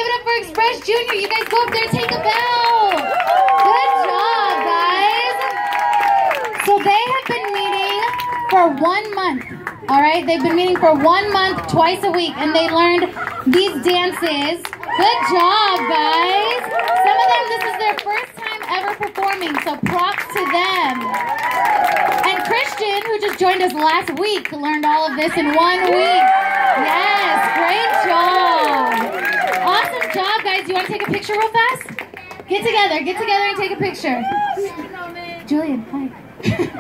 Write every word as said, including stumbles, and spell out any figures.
Give it up for Express Junior. You guys go up there, take a bow. Good job, guys. So they have been meeting for one month. All right, they've been meeting for one month, twice a week, and they learned these dances. Good job, guys. Some of them, this is their first time ever performing, so props to them. And Christian, who just joined us last week, learned all of this in one week. Yes, great job. Awesome job, guys. You want to take a picture real fast? Get together, get together and take a picture. Julian, hi.